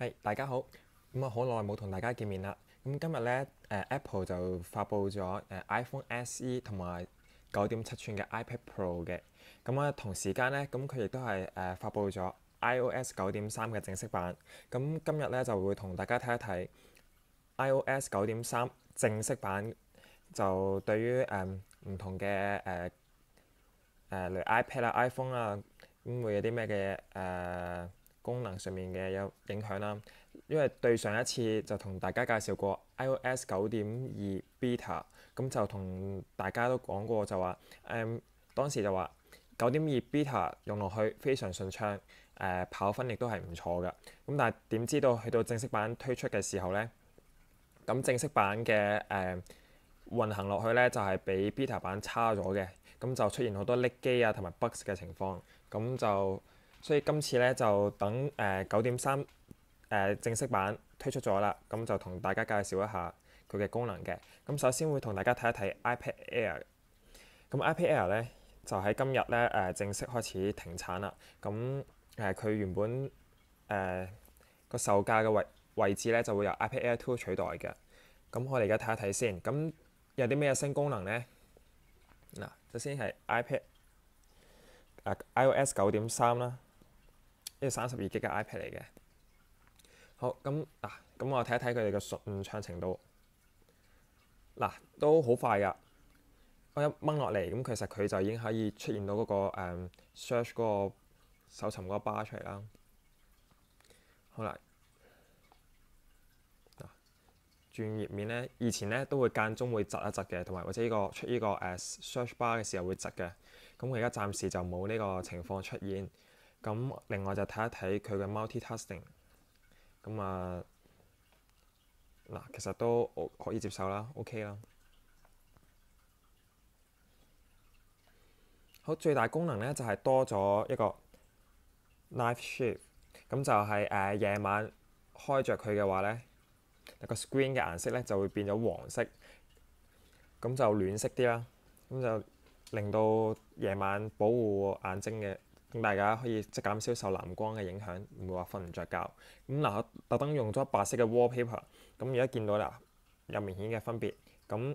係，大家好。咁啊，好耐冇同大家見面啦。咁今日咧，Apple 就發布咗iPhone SE 同埋9.7寸嘅 iPad Pro 嘅。咁啊，同時間咧，咁佢亦都係發布咗 iOS 9.3嘅正式版。咁今日咧就會同大家睇一睇 iOS 9.3正式版就對於唔同嘅例如 iPad 啊、iPhone 啊，咁會有啲咩嘅功能上面嘅有影響啦。因為對上一次就同大家介紹過 iOS 9.2 Beta，咁就同大家都講過就話當時就話9.2 Beta 用落去非常順暢，跑分亦都係唔錯嘅。咁但係點知道去到正式版推出嘅時候呢，咁正式版嘅運行落去呢，就係比 Beta 版差咗嘅，咁就出現好多甩機啊同埋 bugs 嘅情況，咁就所以今次呢，就等9.3正式版推出咗啦，咁就同大家介紹一下佢嘅功能嘅。咁首先會同大家睇一睇 iPad Air。咁 iPad Air 呢，就喺今日呢正式開始停產啦。咁佢原本個售價嘅位置呢，就會由 iPad Air 2取代嘅。咁我哋而家睇一睇先。咁有啲咩新功能呢？嗱，首先係 iOS 9.3啦，呢個32G 嘅 iPad 嚟嘅。好，咁我睇一睇佢哋嘅順暢程度。嗱，都好快㗎。我一掹落嚟，咁其實佢就已經可以出現到嗰個search 嗰個搜尋嗰個 bar 出嚟啦。好啦，轉頁面呢，以前呢都會間中會窒一窒嘅，同埋或者出呢個search bar 嘅時候會窒嘅。咁我而家暫時就冇呢個情況出現。咁另外就睇一睇佢嘅 multi-tasking。咁嗱，其實都可以接受啦，OK 啦。好，最大功能呢就係多咗一個 Night Shift。咁就係夜晚開着佢嘅話呢，個 screen 嘅顏色呢就會變咗黃色，咁就暖色啲啦。咁就令到夜晚保護眼睛嘅，咁大家可以即減少受藍光嘅影響，唔會話瞓唔着覺。咁嗱，我特登用咗白色嘅 wallpaper，咁而家見到啦，有明顯嘅分別。咁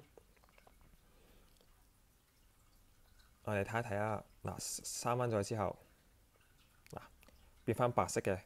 我哋睇一睇啊，嗱，閂翻咗之後，嗱，變翻白色嘅，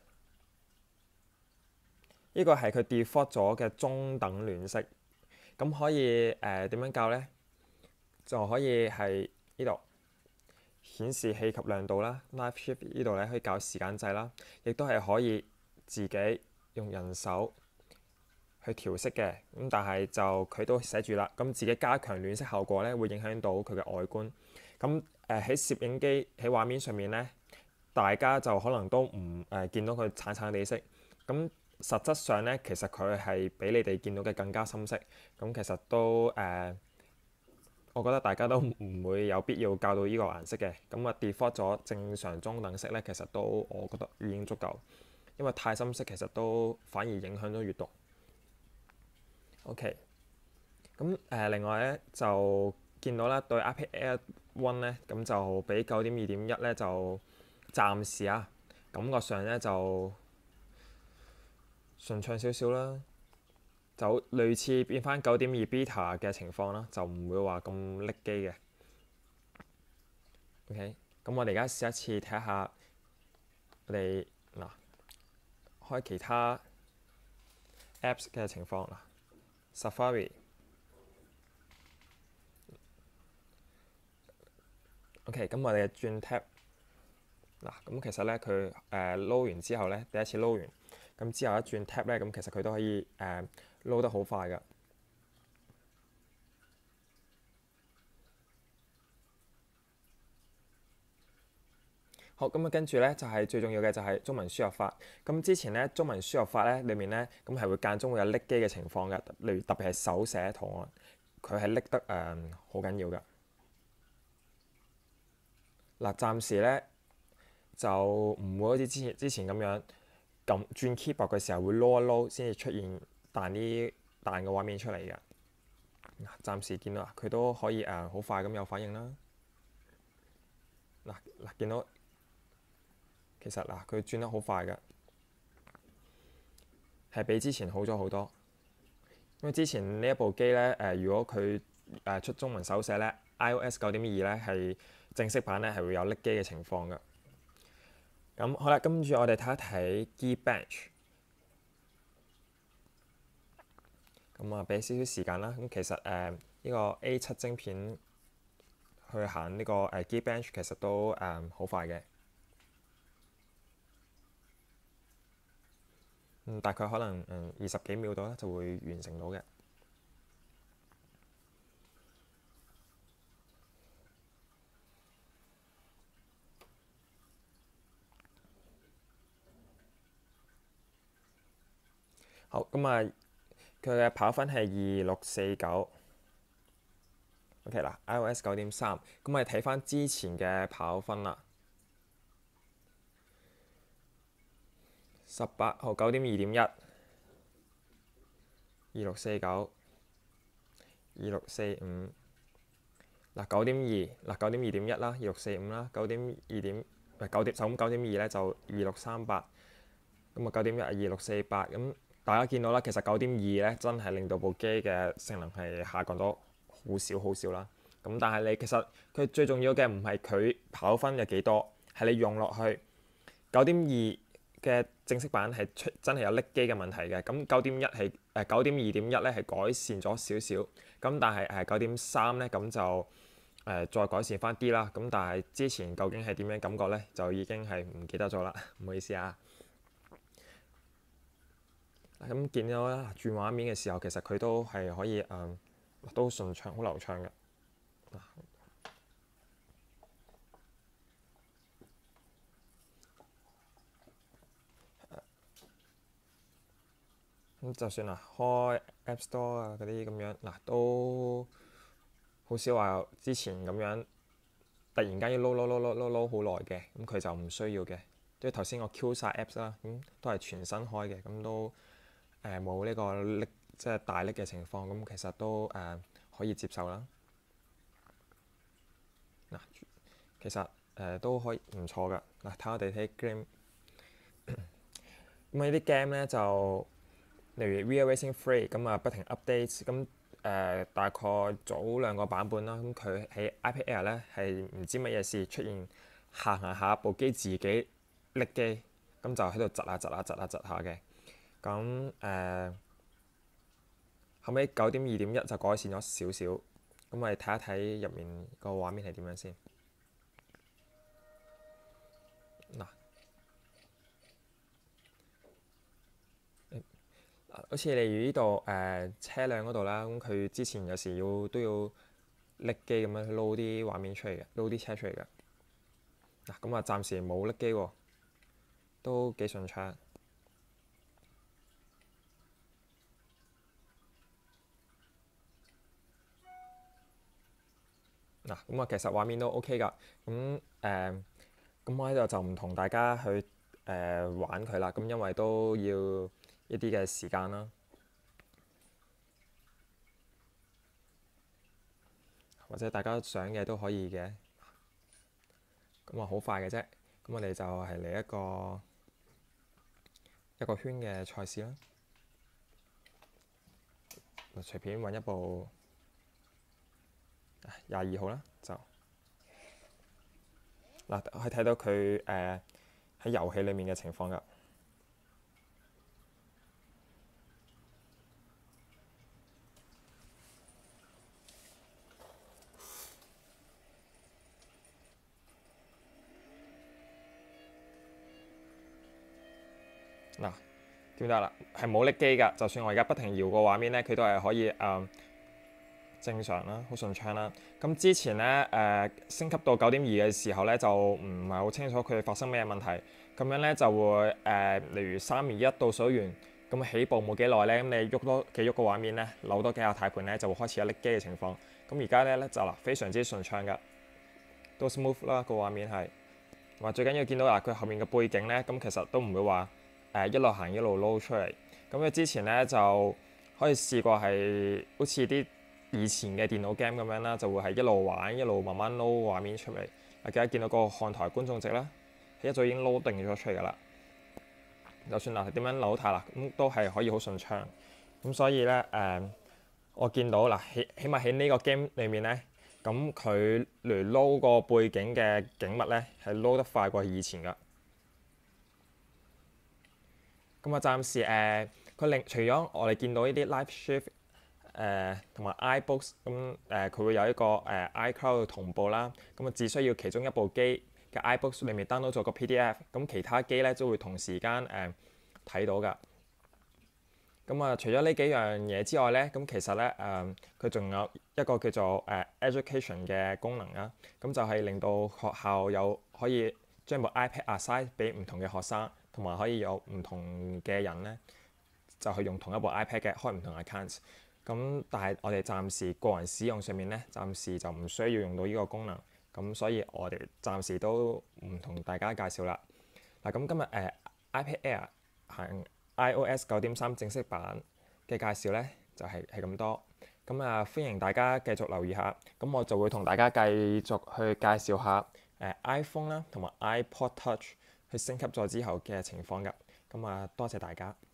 呢個係佢 default 咗嘅中等暖色。咁可以點樣校呢？就可以係呢度顯示器及亮度啦，Night Shift 呢度咧可以校時間掣啦，亦都係可以自己用人手去調色嘅。咁但係就佢都寫住啦，咁自己加強暖色效果咧，會影響到佢嘅外觀。咁喺攝影機喺畫面上面咧，大家就可能都唔見到佢橙橙地色。咁實質上咧，其實佢係比你哋見到嘅更加深色。咁其實都我覺得大家都唔會有必要校到呢個顏色嘅。咁default 咗正常中等色咧，其實都我覺得已經足夠，因為太深色其實都反而影響咗閱讀。OK，咁另外咧就見到啦，對 iPad Air One 咧，咁就比9.2.1咧就暫時感覺上咧就順暢少少啦，就類似變翻9.2 Beta 嘅情況啦，就唔會話咁甩機嘅。OK，咁我哋而家試一次睇下，我哋嗱開其他 Apps 嘅情況啦，Safari。OK，咁我哋轉 tab 嗱，咁其實咧佢撈完之後咧，第一次撈完，咁之後一轉 tab 咧，咁其實佢都可以撈得好快㗎。好，咁跟住咧就係最重要嘅就係中文輸入法。咁之前咧中文輸入法咧裏面咧，咁係會間中會有甩機嘅情況嘅，例如特別係手寫圖案，佢係甩得好緊要㗎。嗱，暫時咧就唔會好似之前咁樣轉 keyboard 嘅時候會撈一撈先至出現彈嘅畫面出嚟嘅。暫時見到佢都可以好快咁有反應啦。嗱，見到其實佢轉得好快㗎。 係比之前好咗好多。因為之前呢一部機咧如果佢出中文手寫咧，iOS 9.2咧係正式版咧係會有甩機嘅情況㗎。咁好啦，跟住我哋睇一睇 Geekbench。咁啊，俾少少時間啦。咁其實呢個 A7 晶片去行呢個Geekbench 其實都好快嘅。大概可能20幾秒到啦，就會完成到嘅。好，咁啊，佢嘅跑分係2649。OK 啦，iOS 9.3。咁我哋睇翻之前嘅跑分啦。18號9.2.1，2649，2645。嗱9.2，嗱9.2.1啦，2645啦，9.2點唔係9.2咧就2638，咁啊9.1係2648。咁大家見到啦，其實9.2咧真係令到部機嘅性能係下降咗好少好少啦。咁但係你其實佢最重要嘅唔係佢跑分有幾多，係你用落去9.2嘅正式版係真係有甩機嘅問題嘅。咁9.1係9.2.1咧係改善咗少少，咁但係9.3咧咁就再改善翻啲啦。咁但係之前究竟係點樣感覺咧，就已經係唔記得咗啦，唔好意思啊。咁見到啦，轉畫面嘅時候，其實佢都係可以都順暢，好流暢嘅。咁就算開 App Store 啊嗰啲咁樣都好少話之前咁樣突然間要撈好耐嘅，咁佢就唔需要嘅。即係頭先我 Q 晒 Apps 啦，咁都係全新開嘅，咁都冇呢個拎即係大拎嘅情況，咁其實都可以接受啦。其實都可以唔錯㗎。睇我哋睇 game，咁呢啲 game 咧就例如 Real Racing 3咁啊，不停 update。咁大概早2個版本啦。咁佢喺 iPad Air 咧係唔知乜嘢事出現行下部機自己甩機，咁就喺度窒下嘅。咁後尾9.2.1就改善咗少少。咁我哋睇一睇入面個畫面係點樣先。好似例如呢度車輛嗰度啦，咁佢之前有時都要拎機咁樣去撈啲畫面出嚟嘅，撈啲車出嚟嘅。咁啊暫時冇拎機喎，都幾順暢。咁啊其實畫面都 OK 㗎。咁我喺度就唔同大家去玩佢啦，咁因為都要一啲嘅時間啦，或者大家想嘅都可以嘅。咁啊好快嘅啫。咁我哋就係嚟一個圈嘅賽事啦。隨便揾一部22號啦，就可以睇到佢喺遊戲裡面嘅情況㗎。見到啦，係冇拎機㗎。就算我而家不停搖個畫面咧，佢都係可以正常啦，好順暢啦。咁之前咧升級到9.2嘅時候咧，就唔係好清楚佢發生咩問題。咁樣咧就會例如3、2、1倒數完，咁起步冇幾耐咧，咁你喐個畫面咧，扭多幾下軚盤咧，就會開始有拎機嘅情況。咁而家咧就非常之順暢㗎，都 smooth 啦個畫面係。話最緊要見到佢後面嘅背景咧，咁其實都唔會話一路行一路撈出嚟。咁佢之前咧就可以試過係好似啲以前嘅電腦 game 咁樣啦，就會係一路玩一路慢慢撈畫面出嚟。大家見到個看台觀眾席啦，一早已經撈定咗出嚟㗎啦。 就算嗱點樣扭軚啦，咁都係可以好順暢。咁所以咧我見到嗱起碼喺呢個 game 裏面咧，咁佢嚟撈個背景嘅景物咧係撈得快過以前㗎。咁啊，暫時佢除咗我哋見到呢啲 Live Shift 同埋 iBooks，咁佢會有一個iCloud 同步啦。咁啊，只需要其中一部機嘅 iBooks 裏面 download 咗個 PDF，咁其他機咧都會同時間睇到㗎。咁啊，除咗呢幾樣嘢之外咧，咁其實咧佢仲有一個叫做Education 嘅功能啦。咁就係令到學校可以將部 iPad assign 俾唔同嘅學生，同埋可以有唔同嘅人咧就係用同一部 iPad 嘅開唔同 account。咁但係我哋暫時個人使用上面咧，暫時就唔需要用到呢個功能。咁所以我哋暫時都唔同大家介紹啦。嗱，咁今日iPad Air 係iOS 9.3正式版嘅介紹咧，就係咁多。咁歡迎大家繼續留意下。咁我就會同大家繼續去介紹下iPhone 啦，同埋 iPod Touch 去升級咗之後嘅情況㗎。咁多謝大家。